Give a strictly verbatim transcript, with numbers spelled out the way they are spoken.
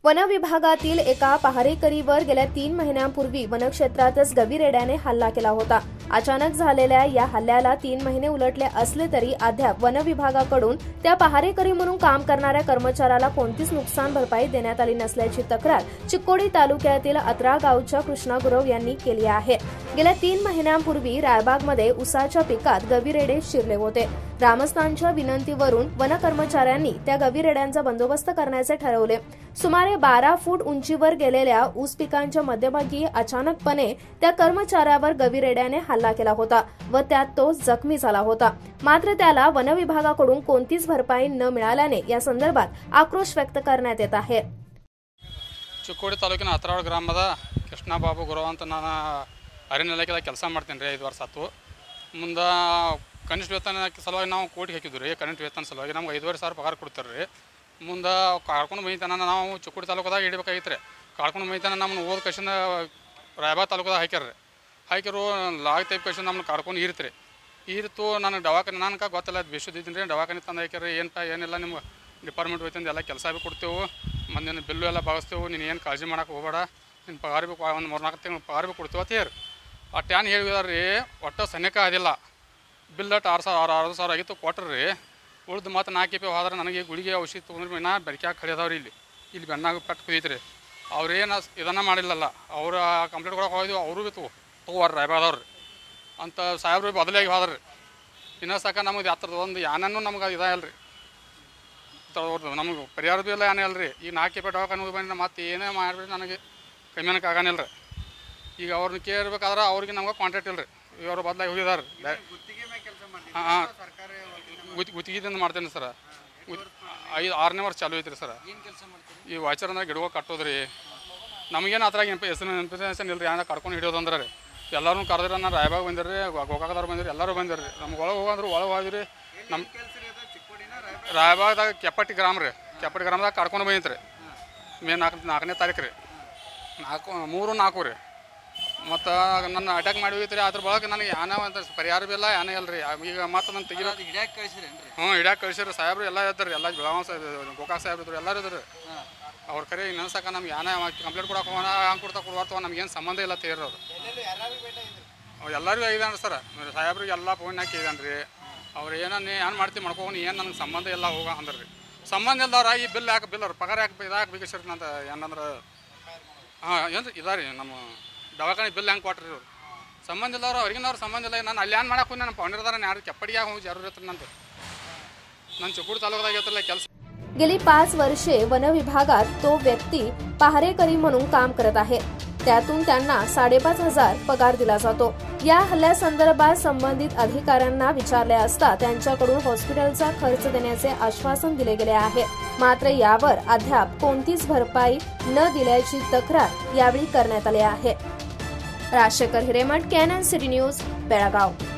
One विभागातील एका पहारेकरीवर गेल्या तीन महिन्यांपूर्वी वनक्षेत्रातच गवीरेड्याने हल्ला केला होता। अचानक झालेल्या या हल्ल्याला तीन महिने उलटले असले तरी अद्याप वन विभागाकडून त्या पहारेकरी म्हणून काम करणाऱ्या कर्मचाऱ्याला कोणतीच नुकसान भरपाई देण्यात आली नसल्याची तक्रार चिक्कोडी तालुक्यातील अत्रा गावच्या कृष्णा गुरव यांनी केली आहे। गेल्या तीन महिन्यांपूर्वी रायबागमध्ये उसाच्या पिकात गवीरेडे शिरले होते। ग्रामस्थांच्या विनंतीवरून वन कर्मचाऱ्यांनी त्या गवीरेड्यांचा बंदोबस्त करण्याचे ठरवले। सुमारे बारा फूट उंचीवर गेलेल्या ऊस पिकांच्या मध्यभागी अचानकपणे त्या कर्मचाऱ्यावर गवीरेड्याने हल्ला केला होता व त्यात तो जखमी झाला होता। मात्र त्याला वन विभागाकडून कोणतीच भरपाई न मिळाल्याने या संदर्भात आक्रोश व्यक्त करण्यात येत आहे। ಚಿಕ್ಕೋಡಿ ತಾಲೂಕಿನ ಅತ್ರಾಳ ಗ್ರಾಮದ ಕೃಷ್ಣ ಬಾಬು ಗುರವ ಅಂತ ನಾನು ಅರಣ್ಯ ಇಲಾಖೆದಾಗ ಕೆಲಸ ಮಾಡ್ತೀನಿ ರೀ। ಐದು ವರ್ಷ ಆಯ್ತು। ಮುಂದೆ ಕನಿಷ್ಠ ವೇತನ ಸಲುವಾಗಿ ನಾವು ಕೋಟಿಗೆ ಹಾಕಿದ್ವಿ ರೀ। ಕನಿಷ್ಠ ವೇತನ ಸಲುವಾಗಿ ನಮ್ಗೆ ಐದುವರೆ ಸಾವಿರ ಪಗಾರ ಕೊಡ್ತಾರೆ ರೀ। ಮುಂದೆ ಕಾಡ್ಕೊಂಡು ಮೈತನ ನಾವು ಚಿಕ್ಕೋಡಿ ತಾಲೂಕದಾಗ ಹಿಡಿಬೇಕಾಗಿತ್ತು ರೀ। ಕಾಡ್ಕೊಂಡು ಮೈತನ ನಮ್ಮನ್ನು ಓದ್ ಕಶಿಂದ ರಾಯಬಾಗ್ ತಾಲೂಕದಾಗ ಹಾಕ್ಯಾರ ರೀ। ಹಾಕಿರು ಲಾಗ್ ಟೈಪ್ ಕಶಿಂದ ನಮ್ಮನ್ನು ಕಾಡ್ಕೊಂಡು ಈರ್ತ್ರಿ ಈರ್ತು ನಾನು ದವಾಖಾನೆ ನನಗೆ ಗೊತ್ತಿಲ್ಲ ಅದು ಬೇಷದಿದ್ದೀನಿ ರೀ। ದವಾಖಾನೆ ತಂದು ಹಾಕ್ಯಾರ ಏನಪ್ಪ ಏನಿಲ್ಲ ನಿಮ್ಗೆ ಡಿಪಾರ್ಟ್ಮೆಂಟ್ ಹೋಯ್ತಂದು ಎಲ್ಲ ಕೆಲಸ ಭೀ ಕೊಡ್ತೇವೆ, ಮತ್ತು ನಿನ್ನ ಬಿಲ್ಲು ಎಲ್ಲ ಭಾಗಿಸ್ತೇವೆ, ನೀನು ಏನು ಕಾಳಜಿ ಮಾಡೋಕೆ ಹೋಗಬೇಡ, ನಿನ್ನ ಪಗಾರ ಭೀ ಒಂದು ಮೂರು ನಾಲ್ಕು ತಿಂಗಳು ಪಗಾರ ಭೀ ಕೊಡ್ತೇವೆ ಅಂತ ಹೇಳಿ ಅಟ್ಟು ಏನು ಹೇಳಿದಾರೆ ರೀ। ಒಟ್ಟು ಸನ್ಯಕ ಅದಿಲ್ಲ ಬಿಲ್ ಅಟ್ಟು ಆರು ಸಾವಿರ ಆರು ಆರು ಸಾವಿರ ಆಗಿತ್ತು ಕೊಟ್ರಿ ರೀ। ಉಳ್ದು ಮತ್ತು ನಾಲ್ಕು ಪಿ ಹೋದ್ರೆ ನನಗೆ ಗುಳಿಗೆ ಔಷಧಿ ತೊಗೊಂಡ್ರೆ ನಾ ಬೆಳಕ್ಯಾಗ ಕಡಿಯದವ್ರಿ ಇಲ್ಲಿ ಇಲ್ಲಿ ಬೆನ್ನಾಗ ಪೆಟ್ಟು ಕುದೀತ್ರಿ। ಅವ್ರೇನು ಇದನ್ನು ಮಾಡಿಲ್ಲಲ್ಲ, ಅವ್ರು ಕಂಪ್ಲೇಂಟ್ ಕೊಡೋಕೆ ಹೋಗಿದ್ವಿ, ಅವರು ಭೀ ತಗೋ ತಗೋವಾರ್ರಿ ರಾಯಬಾಗದವ್ರಿ ಅಂತ ಸಾಹೇಬ್ರು ಬದಲಾಗಿ ಹೋದ್ರಿ। ಇನ್ನೂ ಸಾಕ ನಮಗೆ ಹತ್ರದ ಒಂದು ಯಾನೂ ನಮ್ಗೆ ಇದಾಗಲ್ಲ ರೀ, ನಮಗೆ ಪರಿಹಾರ ಭೀ ಇಲ್ಲ ಏನೇ ಅಲ್ಲ ರೀ। ಈಗ ನಾಲ್ಕು ಪೇಟೆ ಹೋಗಿ ಹೋಗಿ ಬಂದು ಮತ್ತೆ ಏನೇ ಮಾಡಿಬಿಟ್ಟು ನನಗೆ ಕಮ್ಮಿನಕ್ಕೆ ಆಗಾನಿಲ್ಲ ರೀ। ಈಗ ಅವ್ರನ್ನ ಕೇಳ್ಬೇಕಾದ್ರೆ ಅವ್ರಿಗೆ ನಮ್ಗೆ ಕಾಂಟ್ಯಾಕ್ಟ್ ಇಲ್ಲ ರೀ, ಇವರು ಬದಲಾಗಿ ಹೋಗಿದಾರೆ। ಹಾಂ ಹಾಂ ಗುತ್ ಗುತ್ತಿಗೆದಿಂದ ಮಾಡ್ತೇನೆ ಸರ। ಐದು ಆರನೇ ವರ್ಷ ಚಾಲು ಐತ್ರಿ ಸರ। ಈ ವಾಚರ್ ಅಂದ್ರೆ ಗಿಡಗಳು ಕಟ್ಟೋದ್ರಿ, ನಮಗೇನು ಅದ್ರಾಗ ಇಂಪ ಹೆಸರು ಇನ್ಫಾರ್ಮೇಷನ್ ಇಲ್ಲ ರೀ। ಏನಾರ ಕರ್ಕೊಂಡು ಹಿಡಿಯೋದು ಅಂದ್ರೆ ರೀ ಎಲ್ಲರೂ ಕರೆದ್ರೆ ನಾನು ರಾಯಬಾಗ್ ಬಂದಿರಿ, ಗೋಕಾಕದವ್ರು ಬಂದಿರಿ, ಎಲ್ಲರೂ ಬಂದಿರಿ। ನಮ್ಗೆ ಒಳಗೆ ಹೋಗಂದ್ರೆ ಒಳಗೆ ಹೋದ್ರಿ। ನಮ್ಮ ರಾಯಬಾಗ್ದಾಗ ಕೆಪ್ಪಟ್ಟಿ ಗ್ರಾಮ ರೀ, ಕೆಪ್ಪಟ್ಟಿ ಗ್ರಾಮದಾಗ ಕರ್ಕೊಂಡು ಬಂದಿತ್ತು ರೀ ಮೇ ನಾಲ್ಕು ನಾಲ್ಕನೇ ತಾರೀಕು ರೀ, ನಾಲ್ಕು ಮೂರು ನಾಲ್ಕು ರೀ। ಮತ್ತು ನನ್ನ ಅಟ್ಯಾಕ್ ಮಾಡಿ ಹೋಗಿತ್ತು ರೀ। ಅದ್ರ ಬಳಗೆ ನನಗೆ ಯಾನೇ ಅಂತ ಪರಿಹಾರ ಭೀ ಇಲ್ಲ ಏನೇ ಇಲ್ಲ ರೀ। ಈಗ ಮತ್ತೆ ನಾನು ತೆಗಿಬೇಕು ಹಿಡ್ಯಾಕೆ ಕಳಿಸಿರಿ ಹ್ಞೂ ಹಿಡ್ಯಾಕೆ ಕಳಿಸಿರಿ ಸಾಹೇಬ್ರು ಎಲ್ಲ ಇದ್ದಾರೆ ರೀ, ಎಲ್ಲ ಬೆಳಗಾವಿ ಗೋಕಾಕ್ ಸಾಹೇಬ್ರು ಇದ್ರು ಎಲ್ಲರೂ ಇದ್ರು ರೀ। ಅವ್ರ ಕರೆ ಈಗ ನೆನ್ಸಕ ನಮ್ಗೆ ಯಾನೇ ಕಂಪ್ಲೇಂಟ್ ಕೊಡೋಕೆ ಹೋಗೋಣ ಹಂಗೆ ಕೊಡ್ತಾ ಕೊಡ್ಬಾರ್ದು, ನಮ್ಗೇನು ಸಂಬಂಧ ಇಲ್ಲ ತೇರೋರು ಅವ್ರು ಎಲ್ಲರಿಗೂ ಆಗಿದಾನೆ ಸರ್। ಸಾಹೇಬ್ರಿಗೆ ಎಲ್ಲ ಫೋನ್ ಹಾಕಿ ಇದಾನೆ ರೀ। ಅವ್ರು ಏನೋ ನೀ ಏನು ಮಾಡ್ತೀವಿ ಮಾಡ್ಕೊಂಡು ಏನು ನನಗೆ ಸಂಬಂಧ ಇಲ್ಲ ಹೋಗ ಅಂದ್ರೆ ರೀ। ಸಂಬಂಧ ಇಲ್ದವ್ರ ಈ ಬಿಲ್ ಯಾಕೆ ಬಿಲ್ ಅವ್ರು ಪಗಾರ ಯಾಕೆ ಇದಾಕೆ ಬೇಕಿಸ್ರಿ ಅಂತ ಏನಂದ್ರೆ ಹಾಂ ಏನು ಇದಾರೆ ರೀ ನಮ್ಮ ದವಾಖಾನೆ ಬಿಲ್ ಹೆಂಗೆ ಕೊಟ್ರಿ ಇವ್ರು ಸಂಬಂಧ ಇಲ್ಲವ್ರು ಅವ್ರಿಗಿನವ್ರು ಸಂಬಂಧ ಇಲ್ಲ। ನಾನು ಅಲ್ಲಿ ಏನು ಮಾಡಕ್ಕೆ ನನ್ನ ಪೌಂಡಿರ್ದಾರ ಯಾರು ಕೆಪ್ಪಡಿಯಾಗಿ ಹೋಗಿ ಜरूर ಇರ್ತಾರೆ ನಂದು ನನ್ನ ಚಿಕ್ಕೋಡಿ ತಾಲೂಕದಾಗ ಇರ್ತಿಲ್ಲ ಕೆಲಸ। गेली पाच वर्षे वन विभागात तो व्यक्ती पहारेकरी म्हणून काम करत आहे। त्यातून त्यांना साडेपाच हजार पगार दिला जातो। या हल्ल्यासंदर्भात संबंधित अधिकाऱ्यांना विचारले असता त्यांच्याकडून हॉस्पिटलचा खर्च देण्याचे आश्वासन दिले गेले आहे। मात्र यावर अद्याप कोणतीच भरपाई न दिल्याची तक्रार यावेळी करण्यात आली आहे। Rajshekhar Hiremath, Canon city news, Belgaum.